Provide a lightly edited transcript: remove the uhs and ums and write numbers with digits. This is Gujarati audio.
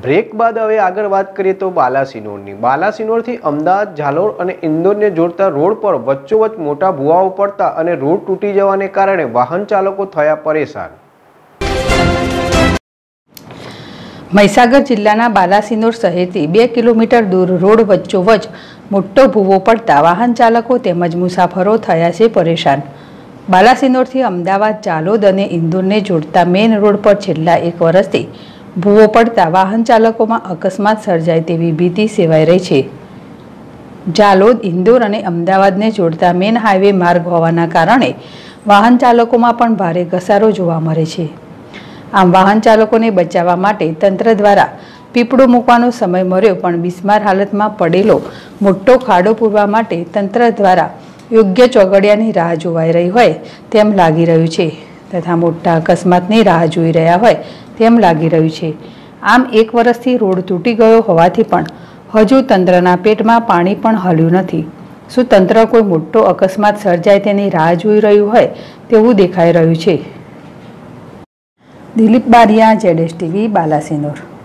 બ્રેક બાદ હવે આગળ વાત કરીએ તો બાલાસિનોરની. બાલાસિનોરથી અમદાવાદ, ઝાલોર અને ઇન્દોરને જોડતા રોડ પર વચ્ચોવચ્ચ મોટા ભૂવાઓ પડતા અને રોડ તૂટી જવાને કારણે વાહન ચાલકો થયા પરેશાન. મહીસાગર જિલ્લાના બાલાસિનોર શહેરથી 2 કિલોમીટર દૂર રોડ વચ્ચોવચ્ચ મોટો ભૂવો પડતા વાહન ચાલકો તેમજ મુસાફરો થયા છે પરેશાન. બાલાસિનોરથી અમદાવાદ, ઝાલોદ અને ઇન્દોરને જોડતા મેઇન રોડ પર છેલ્લા 1 વર્ષથી ભૂવો પડતા વાહન ચાલકોમાં અકસ્માત સર્જાય તેવી ભીતિ સેવાઈ રહી છે. ઝાલોદ, ઇન્દોર અને અમદાવાદને જોડતા મેઇન હાઈવે માર્ગ હોવાના કારણે વાહન ચાલકોમાં પણ ભારે ઘસારો જોવા મળે છે. આમ વાહન ચાલકોને બચાવવા માટે તંત્ર દ્વારા પીપળો મૂકવાનો સમય મળ્યો પણ બિસ્માર હાલતમાં પડેલો મોટો ખાડો પૂરવા માટે તંત્ર દ્વારા યોગ્ય ચોગડિયાની રાહ જોવાઈ રહી હોય તેમ લાગી રહ્યું છે તથા મોટા અકસ્માતની રાહ જોઈ રહ્યા હોય તેમ લાગી રહ્યું છે. આમ 1 વર્ષથી રોડ તૂટી ગયો હોવાથી પણ હજુ તંત્રના પેટમાં પાણી પણ હલ્યું નથી. શું તંત્ર કોઈ મોટો અકસ્માત સર્જાય તેની રાહ જોઈ રહ્યું હોય તેવું દેખાઈ રહ્યું છે. દિલીપ બારિયા, ZSTV, બાલાસિનોર.